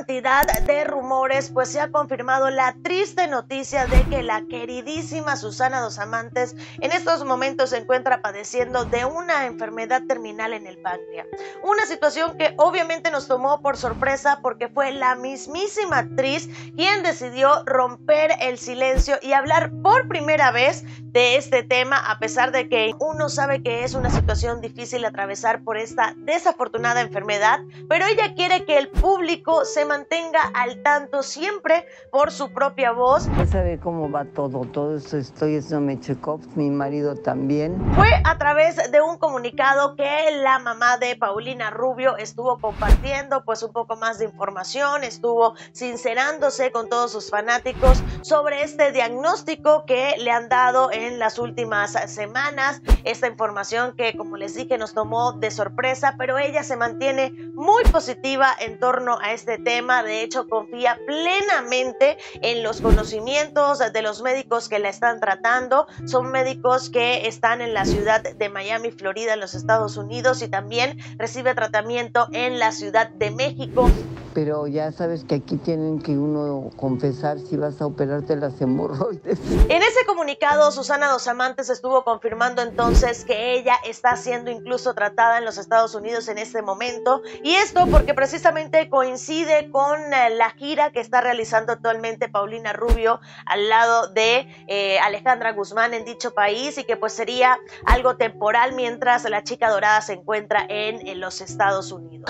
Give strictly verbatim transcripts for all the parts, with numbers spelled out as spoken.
cantidad de rumores, pues se ha confirmado la triste noticia de que la queridísima Susana Dos Amantes en estos momentos se encuentra padeciendo de una enfermedad terminal en el páncreas. Una situación que obviamente nos tomó por sorpresa porque fue la mismísima actriz quien decidió romper el silencio y hablar por primera vez de este tema, a pesar de que uno sabe que es una situación difícil atravesar por esta desafortunada enfermedad, pero ella quiere que el público se mantenga al tanto siempre por su propia voz. Ya sabe cómo va todo, todo esto estoy haciéndome check-ups, mi marido también. Fue a través de un comunicado que la mamá de Paulina Rubio estuvo compartiendo pues un poco más de información, estuvo sincerándose con todos sus fanáticos sobre este diagnóstico que le han dado en las últimas semanas, esta información que, como les dije, nos tomó de sorpresa, pero ella se mantiene muy positiva en torno a este tema. De hecho, confía plenamente en los conocimientos de los médicos que la están tratando. Son médicos que están en la ciudad de Miami, Florida, en los Estados Unidos, y también recibe tratamiento en la Ciudad de México. Pero ya sabes que aquí tienen que uno confesar si vas a operarte las hemorroides. En ese comunicado, Susana Dos Amantes estuvo confirmando entonces que ella está siendo incluso tratada en los Estados Unidos en este momento, y esto porque precisamente coincide con la gira que está realizando actualmente Paulina Rubio al lado de eh, Alejandra Guzmán en dicho país, y que pues sería algo temporal mientras la chica dorada se encuentra en, en los Estados Unidos.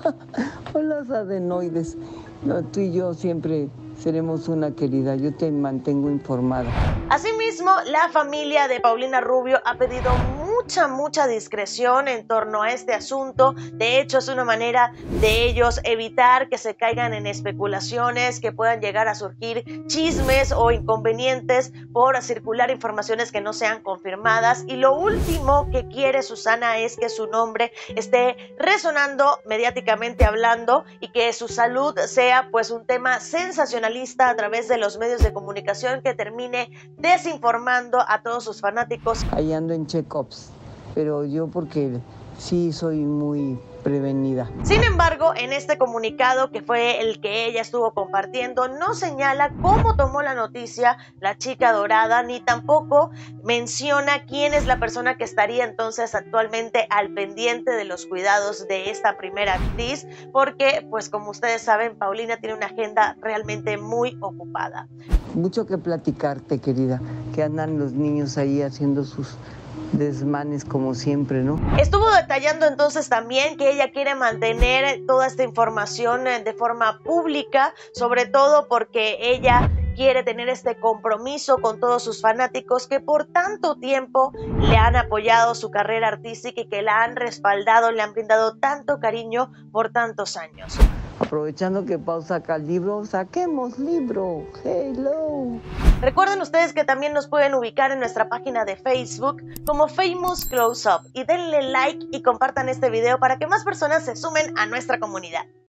Hola, adenoides. No, tú y yo siempre seremos una querida. Yo te mantengo informada. Asimismo, la familia de Paulina Rubio ha pedido mucha, mucha discreción en torno a este asunto. De hecho, es una manera de ellos evitar que se caigan en especulaciones, que puedan llegar a surgir chismes o inconvenientes por circular informaciones que no sean confirmadas. Y lo último que quiere Susana es que su nombre esté resonando mediáticamente hablando y que su salud sea pues un tema sensacionalista a través de los medios de comunicación que termine desinformando a todos sus fanáticos. Ahí ando en check-ups, pero yo porque sí soy muy prevenida. Sin embargo, en este comunicado, que fue el que ella estuvo compartiendo, no señala cómo tomó la noticia la chica dorada, ni tampoco menciona quién es la persona que estaría entonces actualmente al pendiente de los cuidados de esta primera actriz, porque pues como ustedes saben, Paulina tiene una agenda realmente muy ocupada. Mucho que platicarte, querida, que andan los niños ahí haciendo sus desmanes como siempre, ¿no? Estuvo detallando entonces también que ella quiere mantener toda esta información de forma pública, sobre todo porque ella quiere tener este compromiso con todos sus fanáticos que por tanto tiempo le han apoyado su carrera artística y que la han respaldado, le han brindado tanto cariño por tantos años. Aprovechando que Pau saca el libro, saquemos libro. Hello. Recuerden ustedes que también nos pueden ubicar en nuestra página de Facebook como Famous Close Up, y denle like y compartan este video para que más personas se sumen a nuestra comunidad.